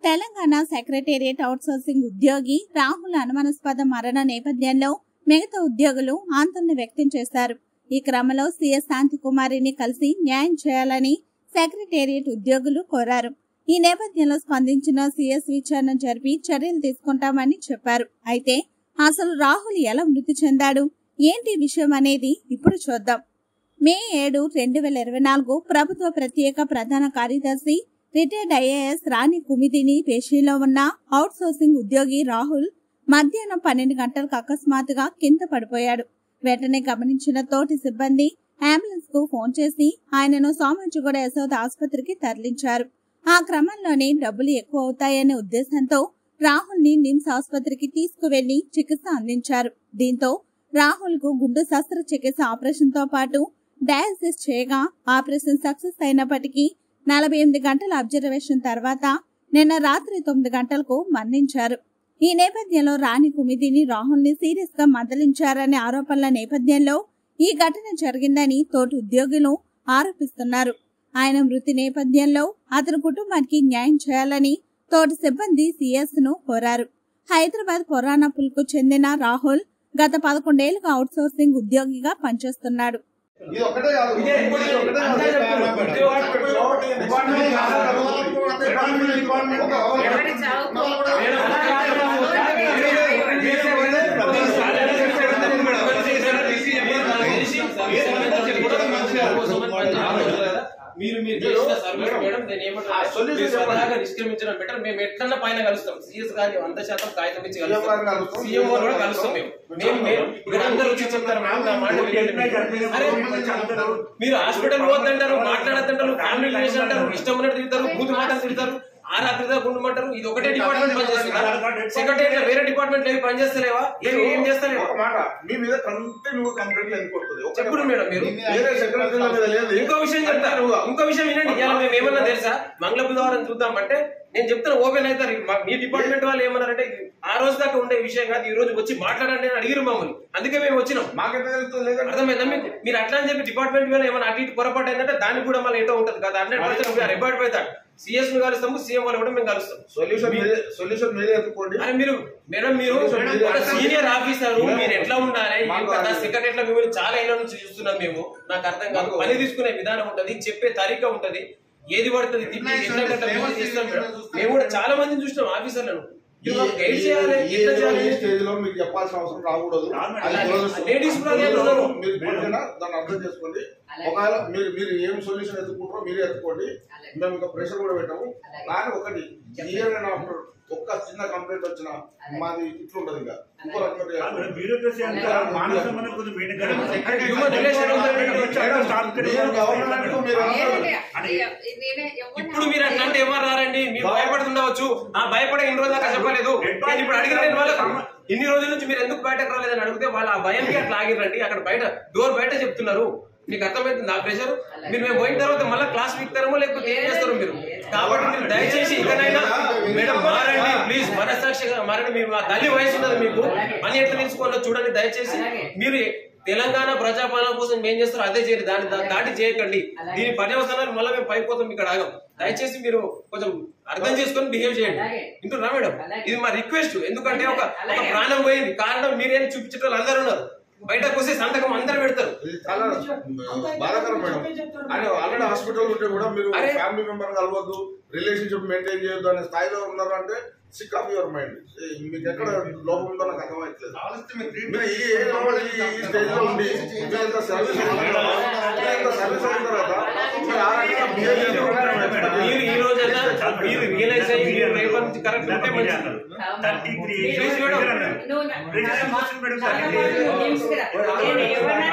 Telangana secretariat outsourcing ఉద్యోగి రాహుల్ అనుమానాస్పద మరణ నేపథ్యంలో మిగతా ఉద్యోగులు ఆందోళన వ్యక్తం చేశారు. ఈ క్రమంలో సీఎస్ శాంతికుమారిని కలిసి న్యాయం చేయాలని సెక్రటేరియట్ ఉద్యోగులు కోరారు. ఈ నేపథ్యంలో స్పందించిన సీఎస్ విచారణ జరిపి చర్యలు తీసుకుంటామని చెప్పారు. అయితే అసలు రాహుల్ ఎలా మృతి చెందాడు, ఏంటి విషయం అనేది ఇప్పుడు చూద్దాం. మే 7, 2024 ప్రభుత్వ ప్రత్యేక ప్రధాన కార్యదర్శి రిటైర్డ్ ఐఏఎస్ రాణి కుమిదిని పేషీలో ఉన్న అవుట్సోర్సింగ్ ఉద్యోగి రాహుల్ మధ్యాహ్నం 12 గంటలకు అకస్మాత్తుగా కింద పడిపోయాడు. వెంటనే గమనించిన తోటి సిబ్బంది అంబులెన్స్ కు ఫోన్ చేసి ఆయనను సోమంచుగూడ యశోద ఆసుపత్రికి తరలించారు. ఆ క్రమంలోనే డబ్బులు ఎక్కువ అవుతాయనే ఉద్దేశంతో రాహుల్ ని నిమ్స్ ఆసుపత్రికి తీసుకువెళ్లి చికిత్స అందించారు. దీంతో రాహుల్ కు గుండె శస్త్రచికిత్స ఆపరేషన్ తో పాటు డయాలసిస్ చేయగా ఆపరేషన్ సక్సెస్ అయినప్పటికీ 48 గంటల అబ్జర్వేషన్ తర్వాత నిన్న రాత్రి 9 గంటలకు మరణించారు. ఈ నేపథ్యంలో రాణి కుమిదిని రాహుల్ ని సీరియస్ గా మందలించారనే ఆరోపణల నేపథ్యంలో ఈ ఘటన జరిగిందని తోటి ఉద్యోగులు ఆరోపిస్తున్నారు. ఆయన మృతి నేపథ్యంలో అతని కుటుంబానికి న్యాయం చేయాలని తోటి సిబ్బంది సీఎస్ ను కోరారు. హైదరాబాద్ పురాణపుల్ కు చెందిన రాహుల్ గత 11 ఏళ్లుగా అవుట్సోర్సింగ్ ఉద్యోగిగా పనిచేస్తున్నాడు. మీరు చేసిన సర్వీస్ మేడం నేను ఏమంటారు నిష్క్రమించడం బెటర్. మేము ఎట్లన్నా పైన కలుస్తాం. సీఎస్ గారిని 100% కాగితం ఇచ్చి కలుస్తాం. సీఎం కూడా కలుస్తాం. మేము అందరూ వచ్చి చెప్తారు మేడం నా మాట మీరు హాస్పిటల్ పోద్దంటారు, మాట్లాడద్దంటారు, ఫ్యామిలీ రిలేషన్ అంటారు, ఇష్టం ఉన్నట్టు తిడతారు, బూత్ మాటలు తిడతారు, ఆ రాత్రి గుండమంటారు. ఇది ఒకటే డిపార్ట్మెంట్ పనిచేస్తుందా? సెక్రటరీ వేరే డిపార్ట్మెంట్ ఏమి పనిచేస్తలేవా? ఏం చేస్తలేవా? చెప్పుడు మేడం మీరు ఇంకో విషయం చెప్తారు. ఇంకో విషయం వినండి. ఇలా మేము ఏమన్నా తెలుసా మంగళ బుధవారం చూద్దామంటే నేను చెప్తాను ఓపెన్ అవుతారు. మీ డిపార్ట్మెంట్ వాళ్ళు ఏమన్నారంటే ఆ రోజు దాకా ఉండే విషయం కాదు, ఈ రోజు వచ్చి మాట్లాడండి అని అడిగిరు మమ్మల్ని. అందుకే మేము వచ్చినాం. అర్థమైందా మీకు? మీరు అట్లా అని చెప్పి డిపార్ట్మెంట్ వాళ్ళు ఏమైనా అటు ఇటు పొరపాటు ఏంటంటే దానికి కూడా మళ్ళీ ఏటో ఉంటుంది కదా. 100% రిపోర్ట్ అవుతాడు. సీఎస్ ను కలుస్తాము, సీఎం వాళ్ళు కూడా మేము కలుస్తాం. సొల్యూషన్ మీరే ఎత్తుకోండి. అని మీరు మేడం మీరు సీనియర్ ఆఫీసర్, మీరు ఎట్లా ఉండాలి సెక్రటరీ మిమ్మల్ని చాలా ఏళ్ళ నుంచి చూస్తున్నాం మేము. నాకు అర్థం కాదు. పని తీసుకునే విధానం ఉంటది, చెప్పే తరీకా ఉంటది, ఏది పడుతుంది చేస్తాం మేడం. మేము కూడా చాలా మందిని చూసినాం ఆఫీసర్లను. గైడ్ చేయాలి, స్టేజ్ లో మీకు చెప్పాల్సిన అవసరం రాకూడదు. లేడీస్ దాన్ని అర్థం చేసుకోండి. ఒకవేళ మీరు ఏం సొల్యూషన్ ఎత్తుకుంటారో మీరే ఎత్తుకోండి. మేము ఇంకా ప్రెషర్ కూడా పెట్టాము. కానీ ఒకటి ఇయర్ అండ్ ఆఫ్టర్ ఒక్క చిన్న కంప్లైంట్ వచ్చిన మాది ఇట్లుంటది. ఇంకా ఇంకో ఇప్పుడు మీరు అట్లాంటి ఎవరు రారండి. మీరు భయపడుతుండవచ్చు. ఆ భయపడే ఇన్ని రోజులు దాకా చెప్పలేదు. నేను ఇప్పుడు అడిగిన వాళ్ళకు ఇన్ని రోజుల నుంచి మీరు ఎందుకు బయటకు రాలేదని అడిగితే వాళ్ళ ఆ భయంకి అట్లా ఆగిరండి. అక్కడ బయట డోర్ బయట చెప్తున్నారు. మీకు అర్థమవుతుంది నా ప్రెషర్. మీరు మేము పోయిన తర్వాత మళ్ళీ క్లాస్ వీక్తారేమో లేకపోతే ఏం చేస్తారు మీరు. కాబట్టి మీరు దయచేసి ఇకనైనా మేడం మారండి ప్లీజ్. మనసాక్షిగా మారండి. మీరు మా తల్లి వయసు ఉన్నది, మీకు పని ఎట్లా తెలుసుకోవాలో చూడండి. దయచేసి మీరు తెలంగాణ ప్రజాపాలన కోసం ఏం చేస్తారో అదే చేయండి. దాటి చేయకండి. దీని పర్యవసానాలు మళ్ళీ మేము పైపోతాం, ఇక్కడ ఆగం. దయచేసి మీరు కొంచెం అర్థం చేసుకొని బిహేవ్ చేయండి. ఇంటున్నా మేడం? ఇది మా రిక్వెస్ట్. ఎందుకంటే ఒక ప్రాణం పోయింది. కారణం మీరేం చూపించే వాళ్ళు అందరూ ఉన్నారు. బయటకు వస్తే సంతకం అందరూ పెడతారు. చాలా బాధాకరం మేడం. అని ఆల్రెడీ హాస్పిటల్ ఉంటే కూడా మీరు ఫ్యామిలీ మెంబర్ కలవద్దు, రిలేషన్షిప్ మెయింటైన్ చేయొద్దు అనే స్థాయిలో ఉన్నారు అంటే సిక్ ఆఫ్ యువర్ మైండ్. మీకు ఎక్కడ లోపం ఉందో నాకు అర్థమవుతలేదు. మీరు ఈ స్టేజ్ లో ఉండి సర్వీస్ అయిన తర్వాత మీరు ఈ రోజైనా మీరు రియలైజ్ అయ్యి మీరు రేపటి నుంచి కరెక్ట్ ఉంటే మంచిది. నేను ఎవరైనా